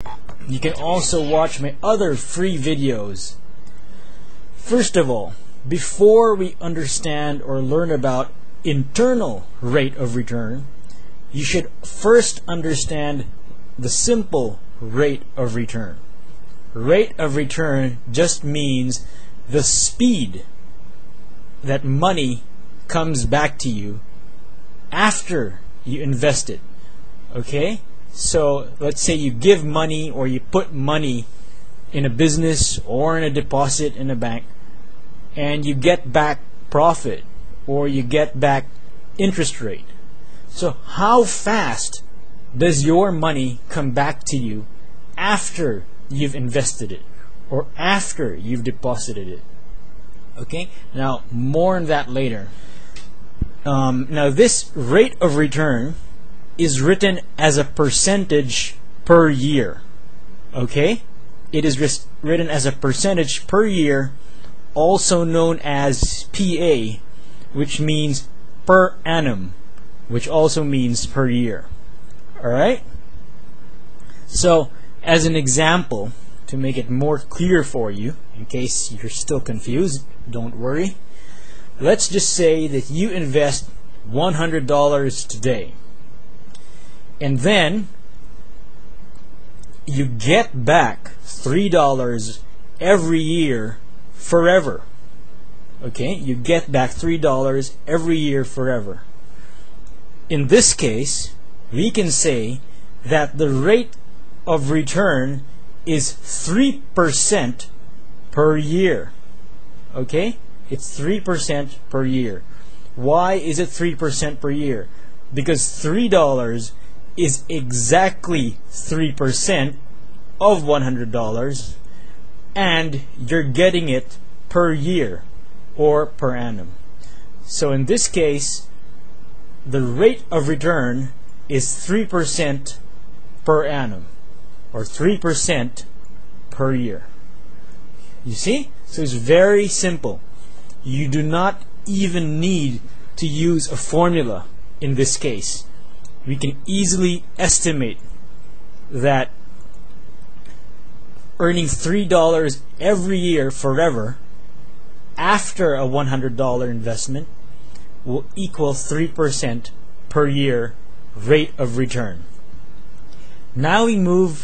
You can also watch my other free videos. First of all, before we understand or learn about internal rate of return, you should first understand the simple rate of return. Rate of return just means the speed that money comes back to you after you invest it. Okay? So let's say you give money or you put money in a business or in a deposit in a bank, and you get back profit or you get back interest rate. So how fast does your money come back to you after you've invested it or after you've deposited it? Okay, now more on that later. Now this rate of return is written as a percentage per year. Okay, it is written as a percentage per year, also known as PA, which means per annum, which also means per year. Alright? So, as an example, to make it more clear for you, in case you're still confused, don't worry. Let's just say that you invest $100 today, and then you get back $3 every year forever. Okay, you get back $3 every year forever. In this case, we can say that the rate of return is 3% per year. Okay, it's 3% per year. Why is it 3% per year? Because $3 is exactly 3% of $100, and you're getting it per year or per annum. So in this case, the rate of return is 3% per annum, or 3% per year. You see? So it's very simple. You do not even need to use a formula in this case. We can easily estimate that earning $3 every year forever after a $100 investment will equal 3% per year rate of return. Now we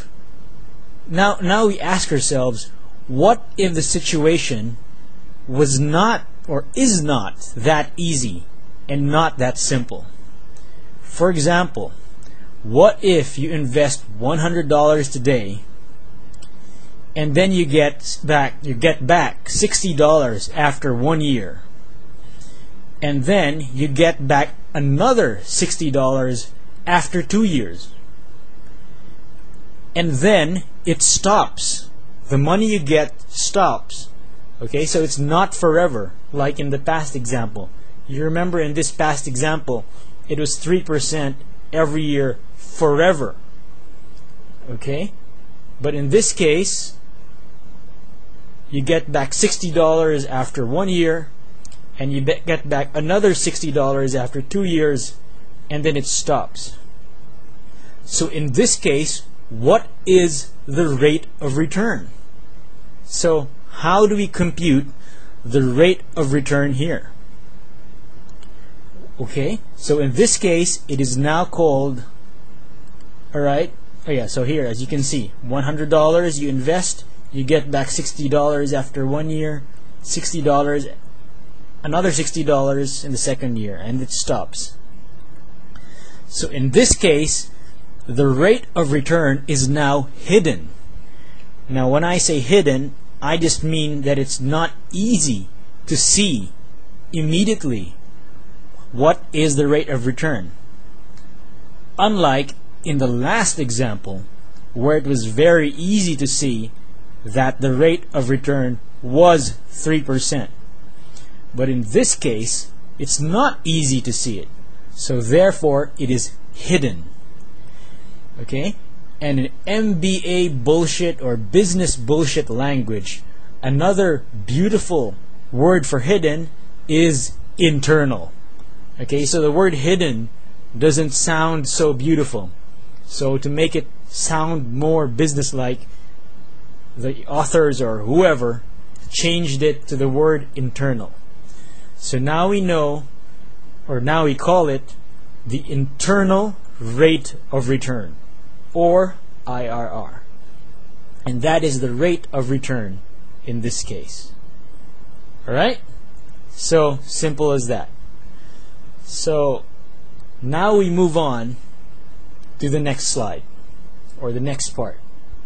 ask ourselves, what if the situation was not or is not that easy and not that simple? For example, what if you invest $100 today and then you get back $60 after 1 year, and then you get back another $60 after 2 years, and then it stops. The money you get stops. Okay, so it's not forever like in the past example. You remember in this past example, it was 3% every year forever. Okay, but in this case, you get back $60 after 1 year, and you get back another $60 after 2 years, and then it stops. So in this case, what is the rate of return? So how do we compute the rate of return here? Okay, so in this case, it is now called, alright, so here, as you can see, $100 you invest, you get back $60 after 1 year, $60, another $60 in the second year, and it stops. So in this case, the rate of return is now hidden. Now when I say hidden, I just mean that it's not easy to see immediately what is the rate of return. Unlike in the last example, where it was very easy to see that the rate of return was 3%. But in this case, it's not easy to see it. So therefore, it is hidden. Okay? And in MBA bullshit or business bullshit language, another beautiful word for hidden is internal. Okay, so the word hidden doesn't sound so beautiful. So to make it sound more businesslike, the authors or whoever changed it to the word internal. So now we know, or now we call it the internal rate of return, or IRR. And that is the rate of return in this case. Alright? So simple as that. So now we move on to the next slide, or the next part.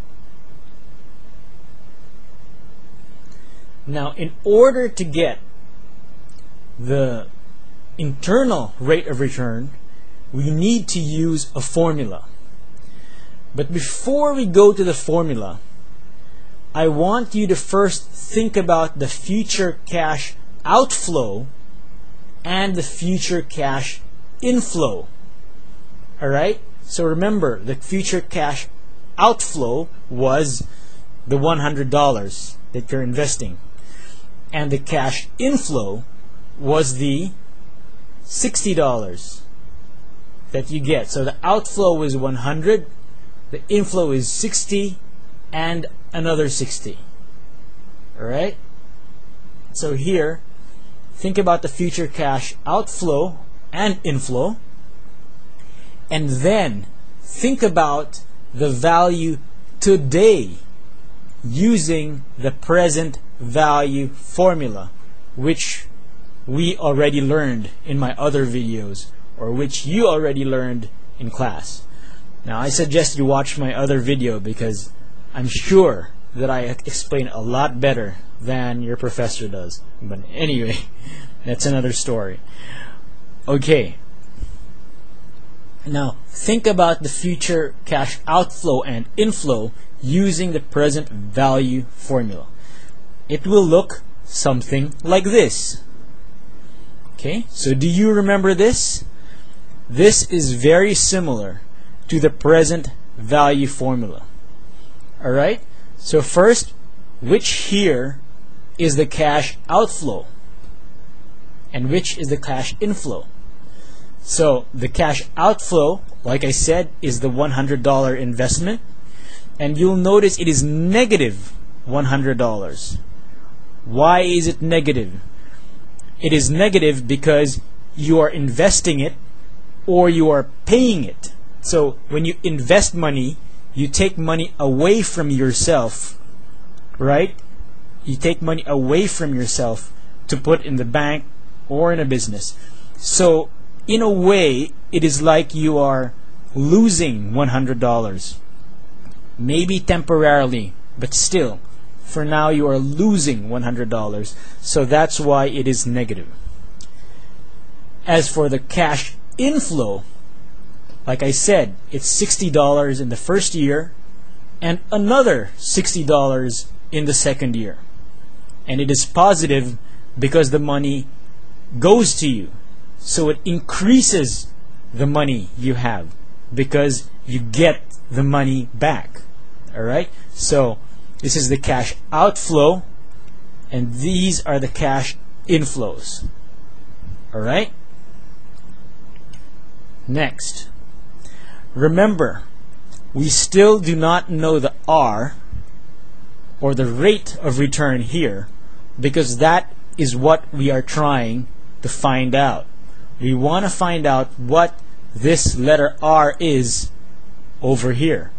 Now, in order to get the internal rate of return, we need to use a formula. But before we go to the formula, I want you to first think about the future cash outflow and the future cash inflow. Alright? So remember, the future cash outflow was the $100 that you're investing, and the cash inflow was the $60 that you get. So the outflow is 100, the inflow is 60, and another 60. Alright? So here, think about the future cash outflow and inflow, and then think about the value today using the present value formula, which we already learned in my other videos, or which you already learned in class. Now I suggest you watch my other video, because I'm sure that I explain a lot better than your professor does. But anyway, that's another story. Okay. Now think about the future cash outflow and inflow using the present value formula. It will look something like this. Okay, so do you remember this? This is very similar to the present value formula. Alright, so first, which here is the cash outflow and which is the cash inflow? So the cash outflow, like I said, is the $100 investment, and you'll notice it is negative $100. Why is it negative? It is negative because you are investing it or you are paying it. So when you invest money, you take money away from yourself, right? You take money away from yourself to put in the bank or in a business. So in a way, it is like you are losing $100. Maybe temporarily, but still, for now you are losing $100. So that's why it is negative. As for the cash inflow, like I said, it's $60 in the first year and another $60 in the second year. And it is positive because the money goes to you. So it increases the money you have because you get the money back. Alright? So this is the cash outflow and these are the cash inflows. Alright? Next. Remember, we still do not know the R, or the rate of return here, because that is what we are trying to find out. We want to find out what this letter R is over here.